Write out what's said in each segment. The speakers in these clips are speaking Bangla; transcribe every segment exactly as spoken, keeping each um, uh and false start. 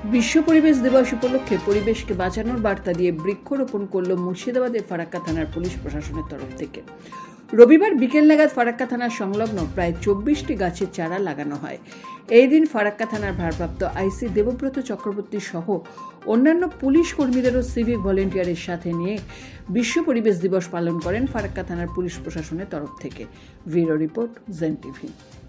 বিশ্ব পরিবেশ দিবস উপলক্ষে পরিবেশকে বাঁচানোর বার্তা দিয়ে বৃক্ষরোপণ করল মুর্শিদাবাদের ফারাক্কা থানার পুলিশ প্রশাসনের তরফ থেকে। রবিবার বিকেল নাগাদ ফারাক্কা থানার সংলগ্ন প্রায় চব্বিশটি গাছের চারা লাগানো হয়। এই দিন ফারাক্কা থানার ভারপ্রাপ্ত আইসি দেবব্রত চক্রবর্তী সহ অন্যান্য পুলিশ কর্মীদেরও সিভিক ভলেন্টিয়ারের সাথে নিয়ে বিশ্ব পরিবেশ দিবস পালন করেন ফারাক্কা থানার পুলিশ প্রশাসনের তরফ থেকে। ব্যুরো রিপোর্ট, জেন টিভি।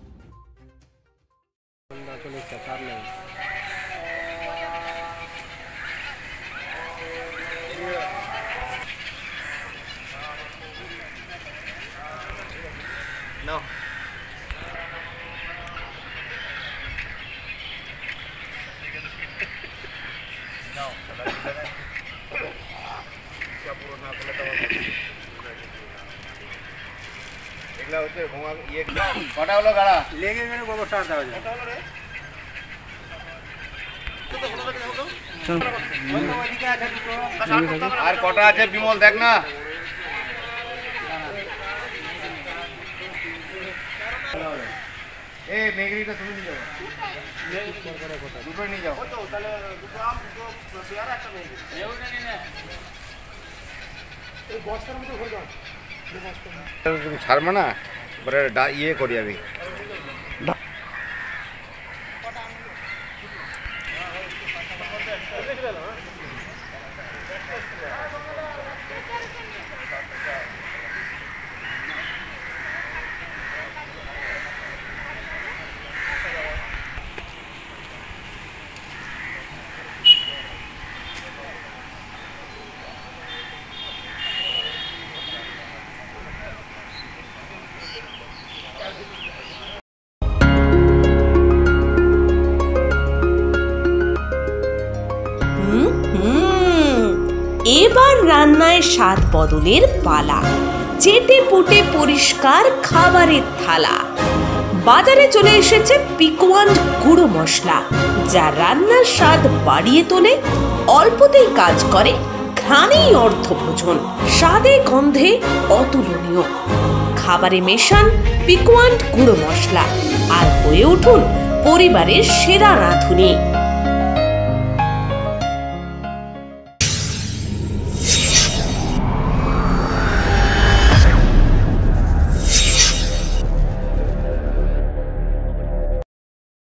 No. No. এগুলা হচ্ছে ঘুমা ইয়ে কটা হলো গাড়া লেগে গেলে বড় স্টার্ট দেওয়া যায়। আর কটা আছে বিমল দেখ না। এ মেঘরিটা তুমি নিয়ে যাও, দুটো নিয়ে যাও। তাহলে দুটো আম দুটো পেয়ারা একটা মেঘরি এই বস্তার মধ্যে ভরে দাও। তুমি ছাড়বে না, পরে ইয়ে করি আমি। এবার রান্নায় স্বাদ বদলের পালা, চেটে পুটে পরিষ্কার খাবারের থালা। বাজারে চলে এসেছে পিকোয়ান্ট গুঁড়ো মশলা, যা রান্নার স্বাদ বাড়িয়ে তোলে, অল্পতেই কাজ করে, ঘ্রাণেই অর্থভোজন, স্বাদে গন্ধে অতুলনীয়। খাবারে মেশান পিকোয়ান্ট গুঁড়ো মশলা আর হয়ে উঠুন পরিবারের সেরা রাঁধুনি।